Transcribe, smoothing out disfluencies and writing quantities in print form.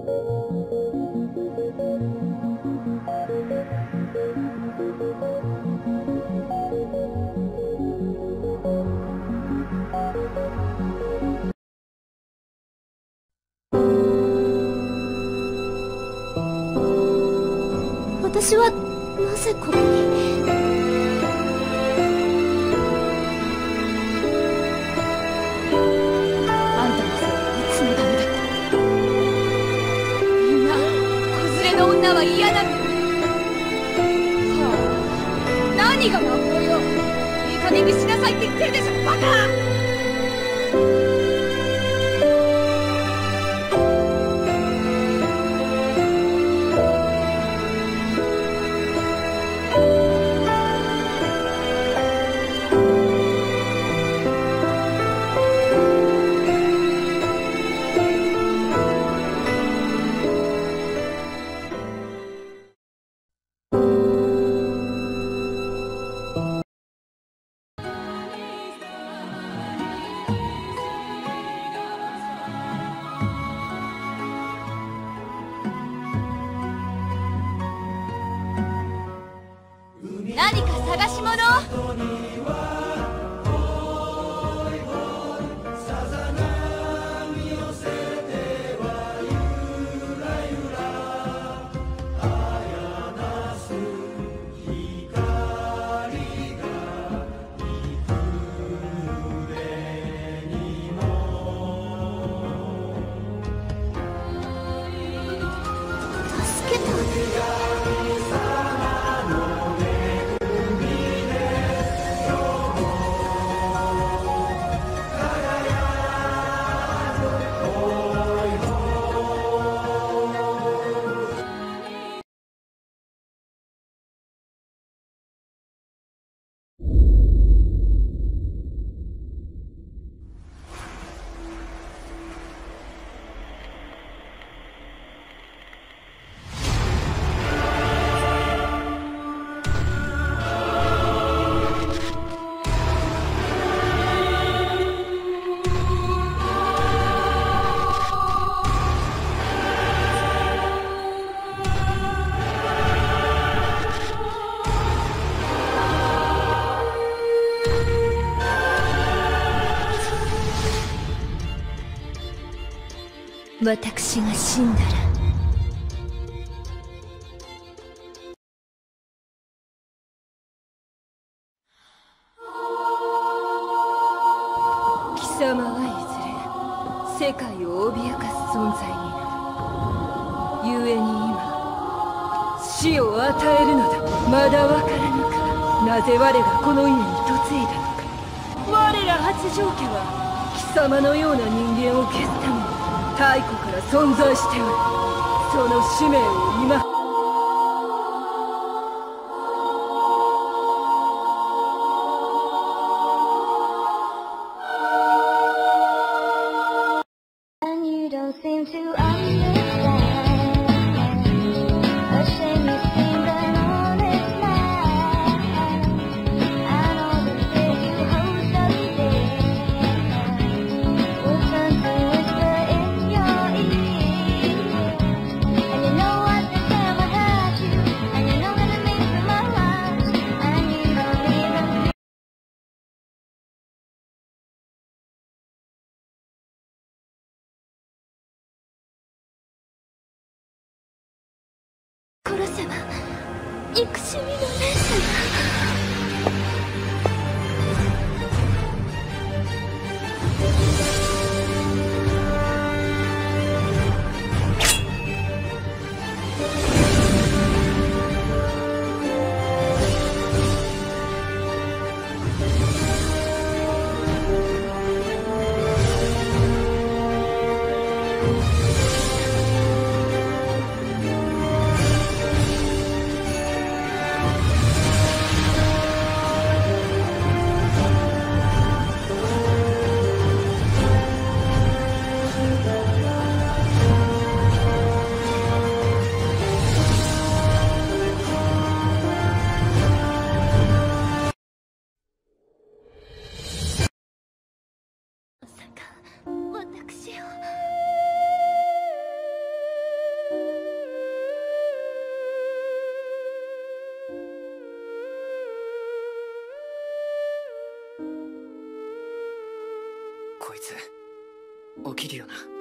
私はなぜここに。あんたのせいでいつもダメだった。みんな子連れの女は嫌だって。はあ、何が魔法よ。いい加減にしなさいって言ってるでしょ、バカ。何か探し物？助けた？私が死んだら貴様はいずれ世界を脅かす存在になる。故に今死を与えるのだ。まだわからぬか。なぜ我がこの家に嫁いだのか。我ら八丈家は貴様のような人間を消すために太古から存在しておる。その使命を今殺せば憎しみの連鎖が。 起きるよな。